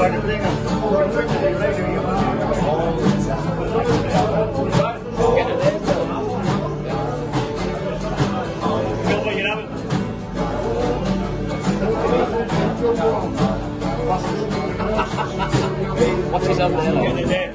What's his umbrella?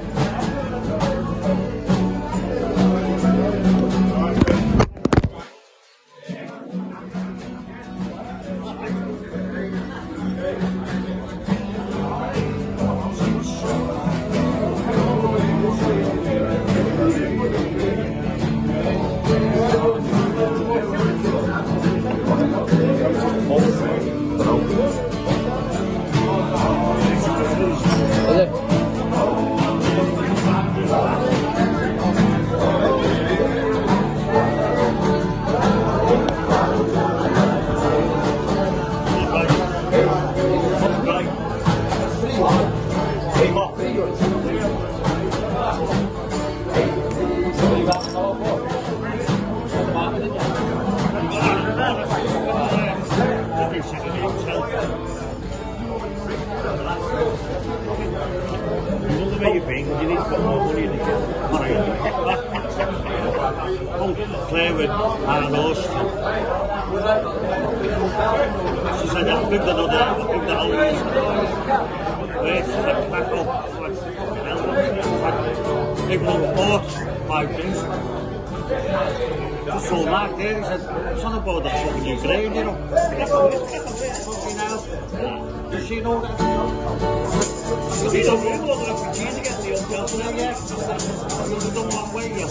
Play with Arnos. She said, I'll pick that other, I'll pick that other. Wait, back up. They go to 5 days. Just so back there, he said, it's not about that fucking Ukraine, you know. Fucking hell. Does she know that? She don't know what refugees against the young girls now, yeah. They don't want to wait, yeah.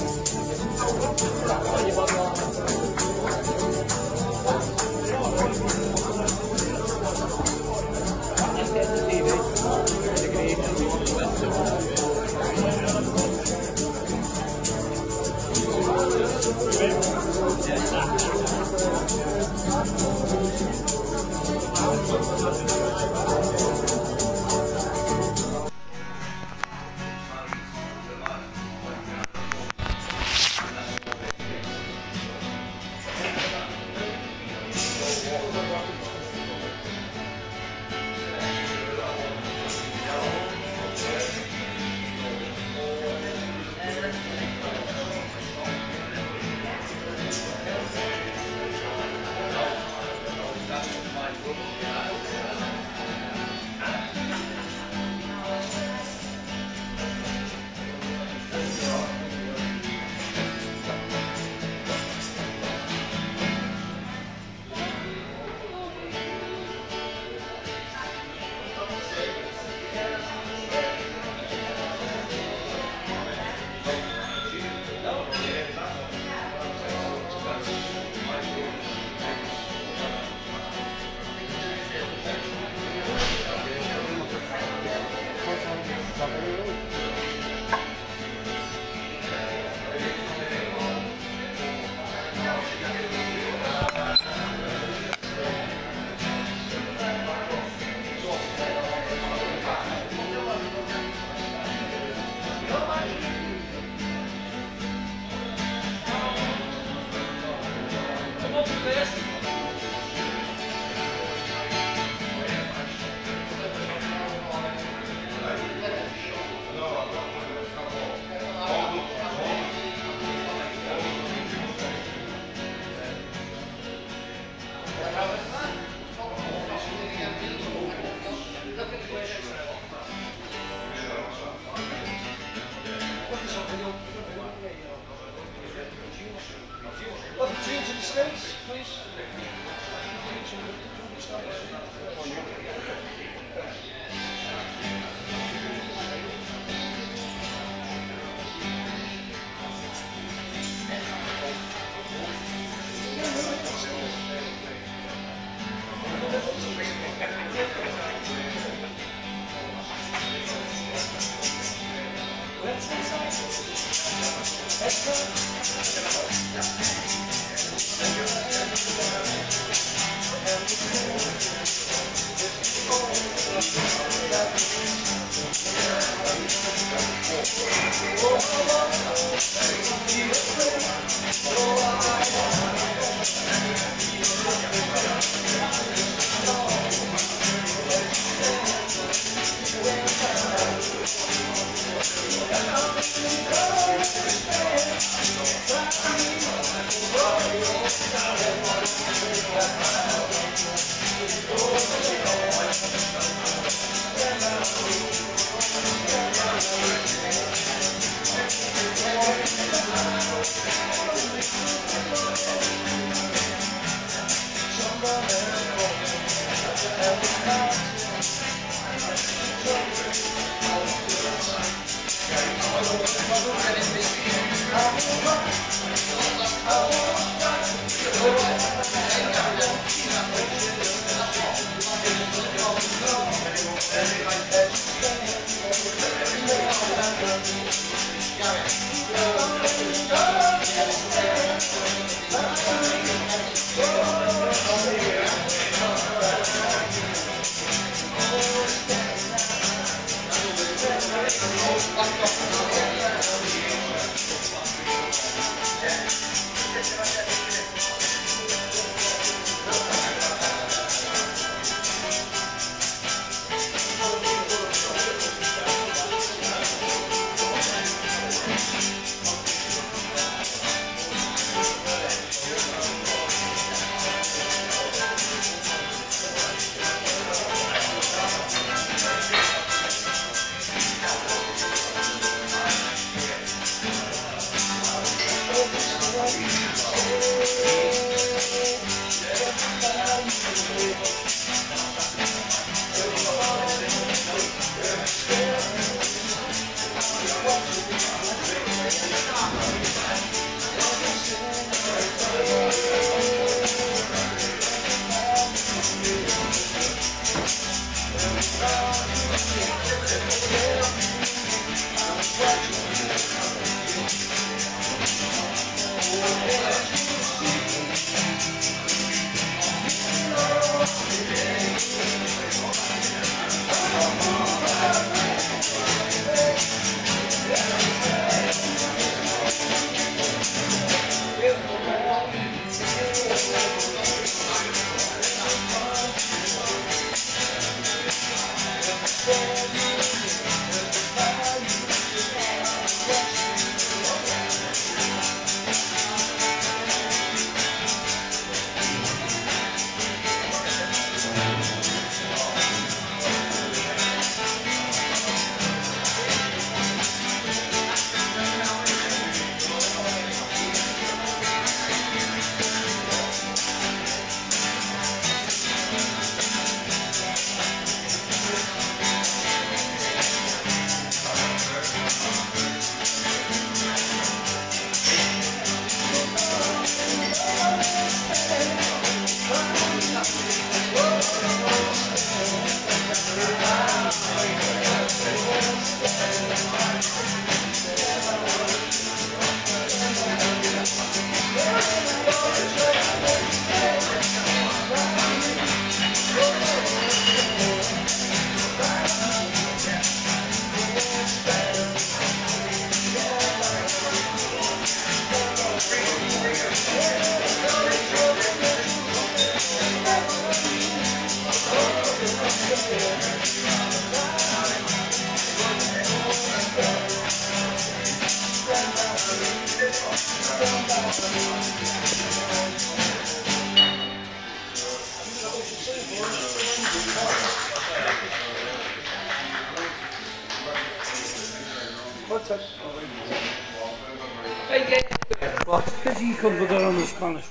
Because he comes with it on the Spanish.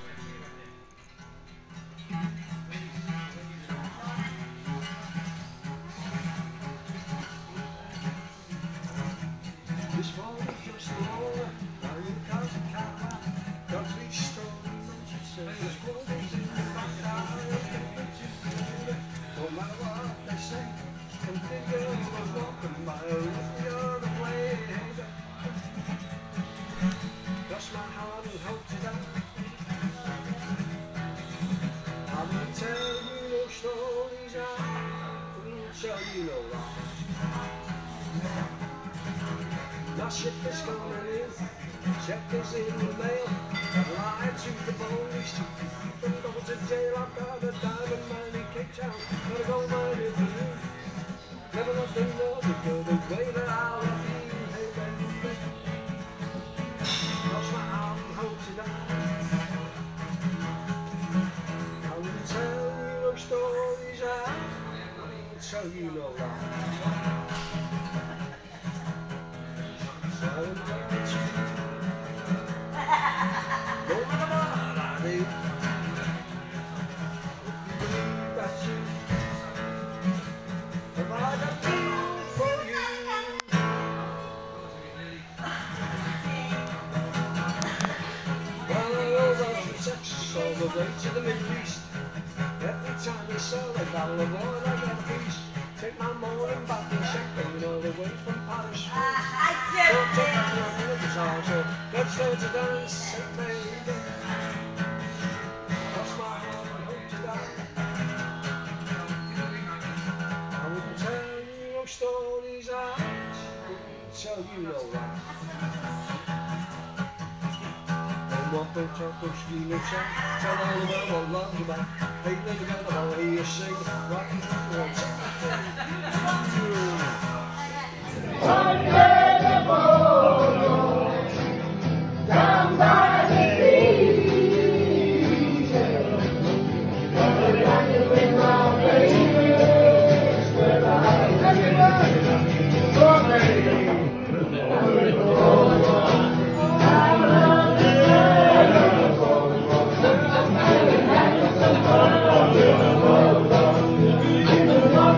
My ship is coming in, check is in the mail. Lie to the police to keep them go to jail. I've got a diamond mine in Cape Town, got a gold mine in the moon. Never let them know the good way that I love you. Hey baby, lost my heart and hope tonight. I will tell you no stories, I will tell you no lies. All the way to the Middle East. Every time you sell a barrel of oil, I get a piece. Take my morning bath and champagne all the way from Paris. Don't take my money at the time, so let's go to dance, say baby. Cross my heart and hope to die. I wouldn't tell you no stories, I wouldn't tell you no lies. Walk, talk, scream and shout. Tell all the world what love's about. Hey, little girl, I wanna hear you sing. Rock and roll, down by the sea. With my baby, where I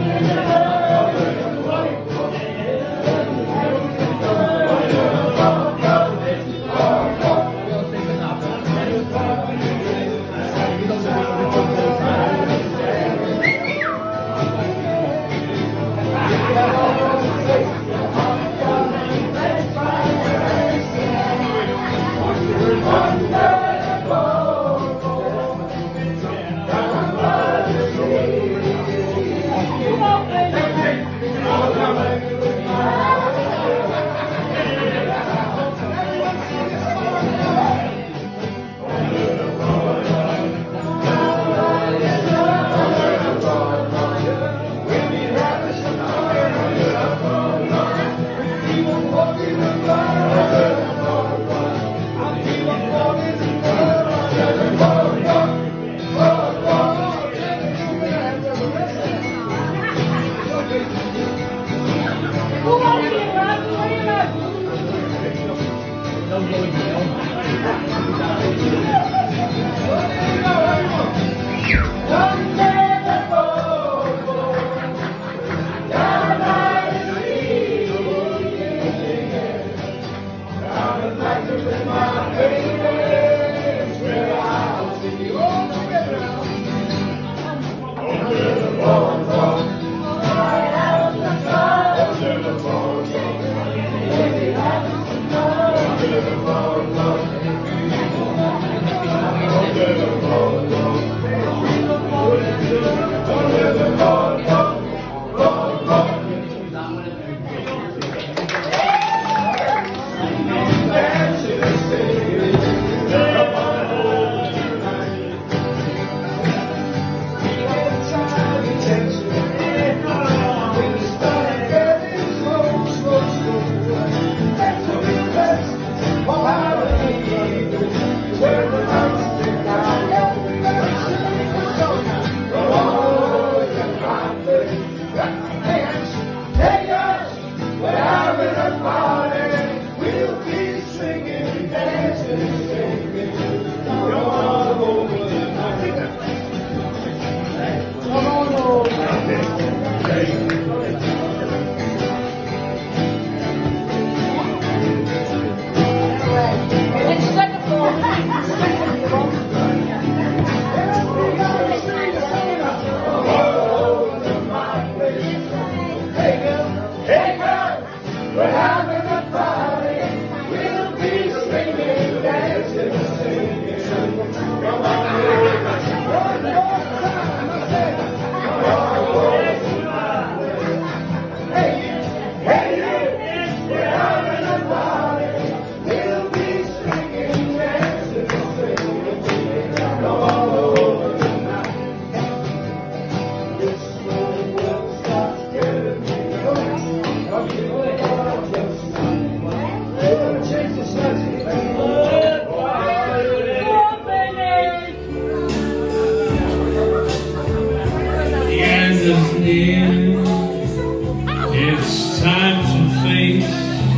It's time to face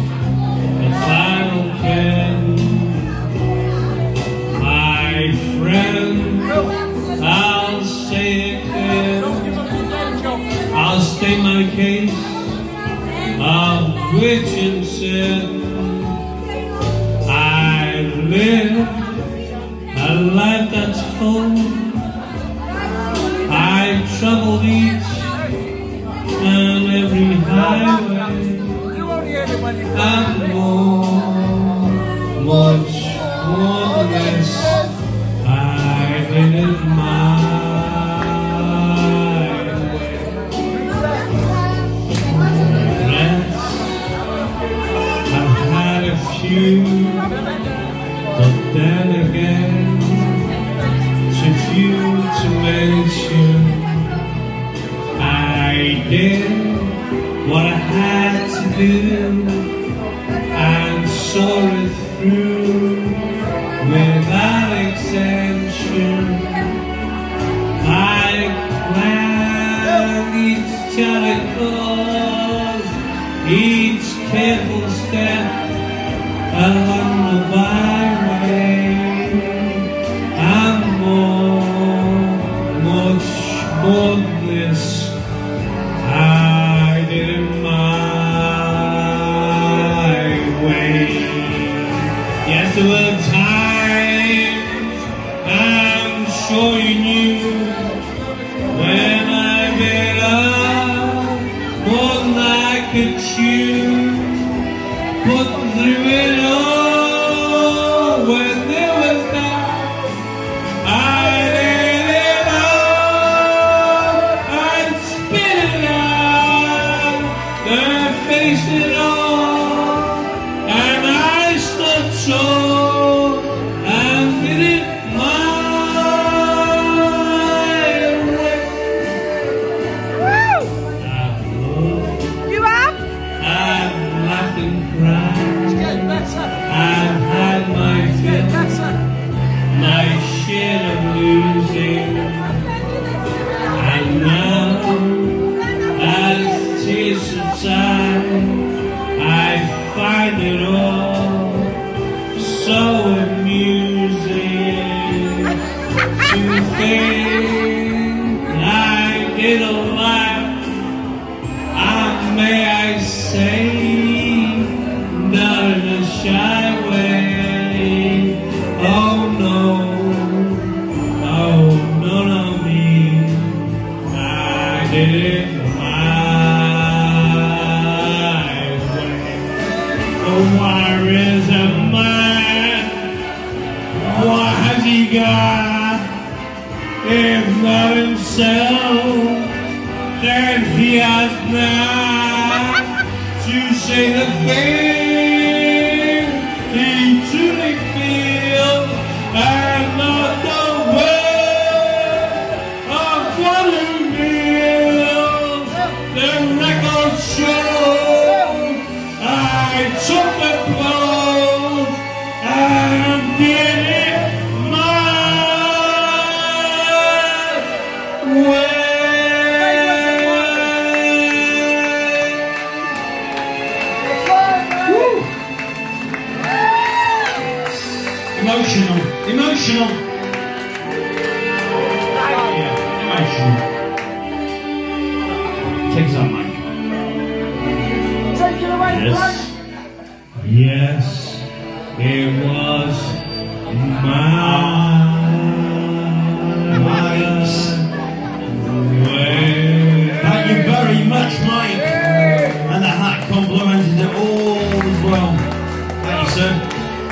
the final end. My friend, I'll say it again. I'll state my case of which and sin. I've lived a life that's full. I've traveled each and every highway, and more, much more than this, I did it my way. Friends, I've had a few, but then again, too few to mention. I did what I had to do and saw it through without exemption. I planned each charted course, each careful step along the byway, and much more than this, I did it my way. Yes, there were times, I'm sure you knew, when I made up more than I could chew. But through it all, when there was doubt, I did it all, I'd spit it out. Where is a man? What has he got? If not himself, then he has not to say the thing he truly feels, and not the way of one who kneels. The record shows I took the blows and did it my way. Emotional. Yeah, emotional. Take us up, Mike. Take it away, Yes. Yes, it was my way. Thank you very much, Mike. And the hat complimented it all as well. Thank you, sir.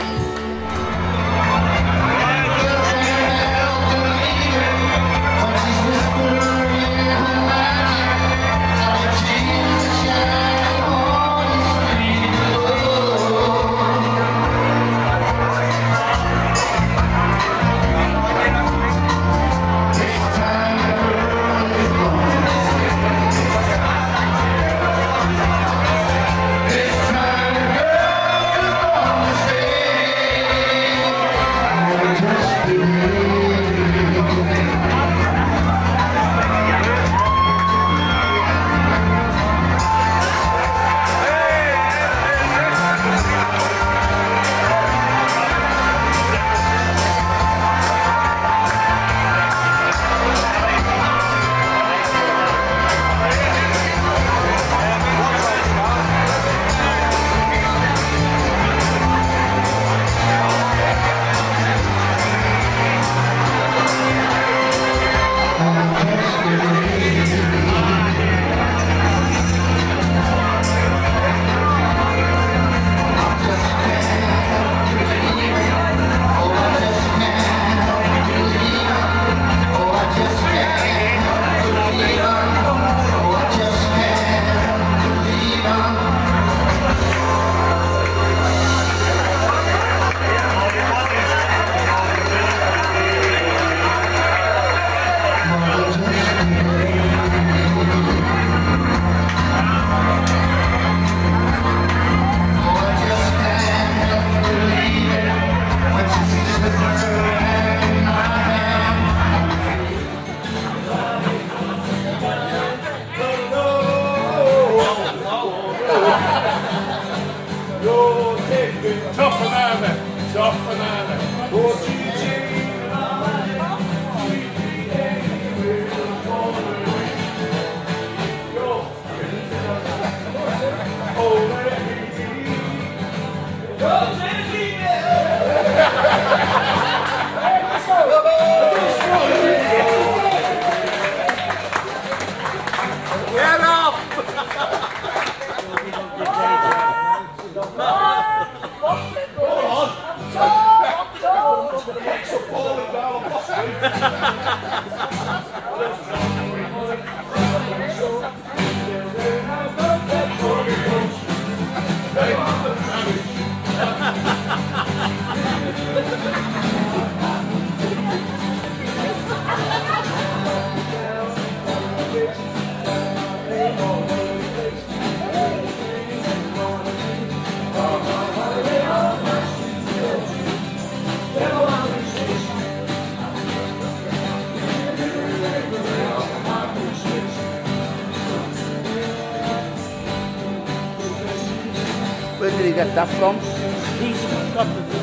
Where did he get that from? He's got the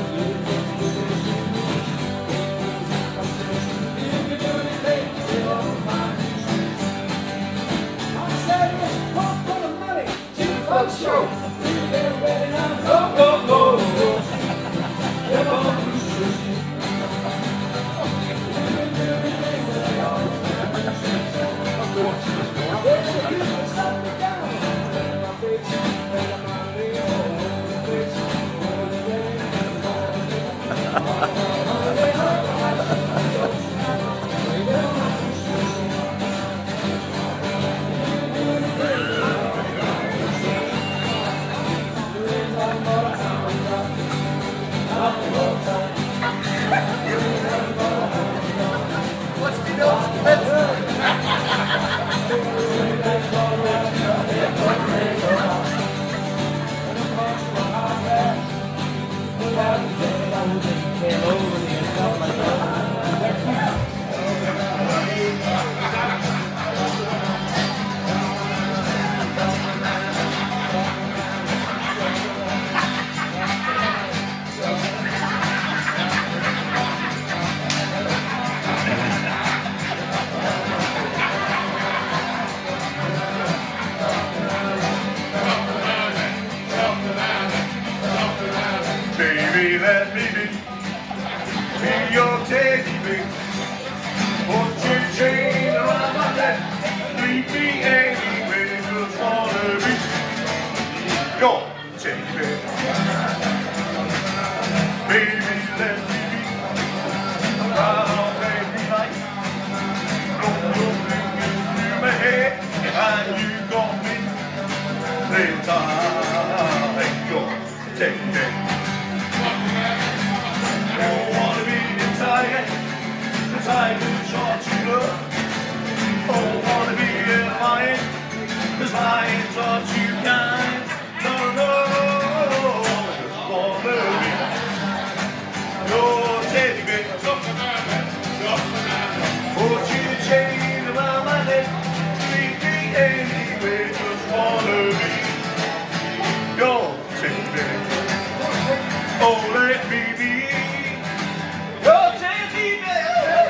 your teddy bear. Baby, let me be right on every night. Blow your fingers through my hair, and you got me. Let's take your teddy bear. Don't wanna be a tiger, the tiger's your true love. Don't wanna be a lion, 'cause lions are too kind. No, no, I just wanna be your teddy bear. Put your chain around my neck, lead me anywhere. Just wanna be your teddy bear. Oh, let me be your teddy bear.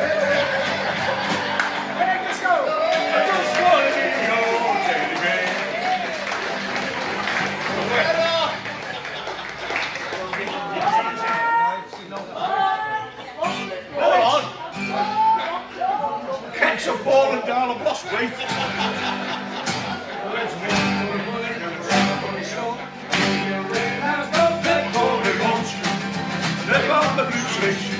Hey, let's go. I just wanna be your teddy bear. Hold on. Cats are falling down a bus street. They're on the blue station.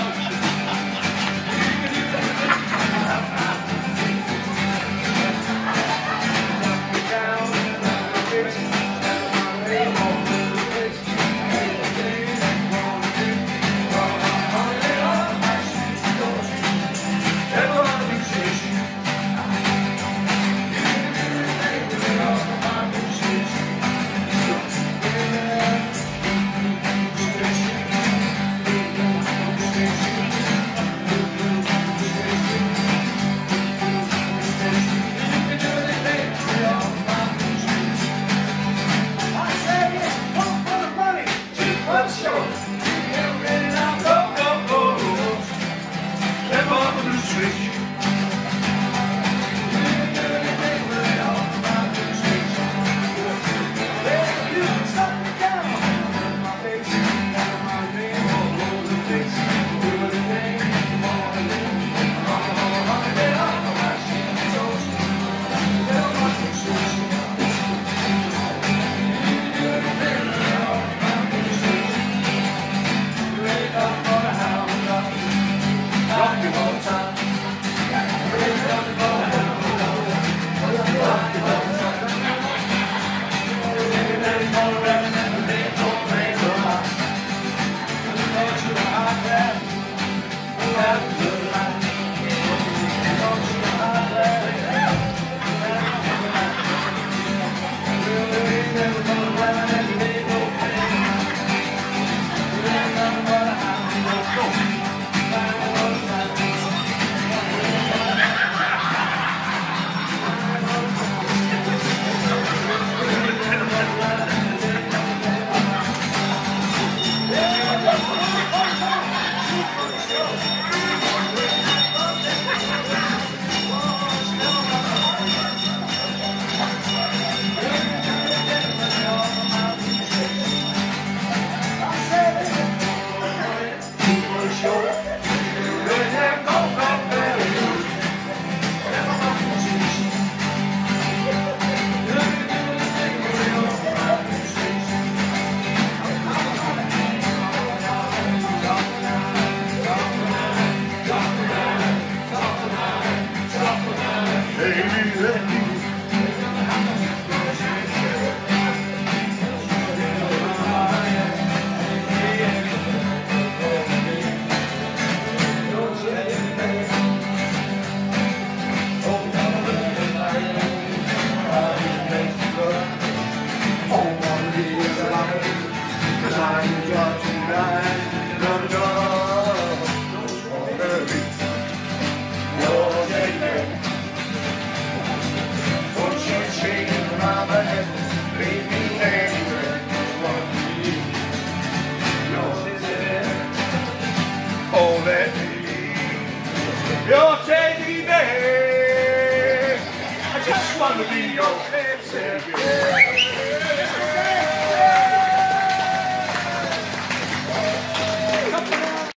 Your teddy bear, I just want to be your teddy bear.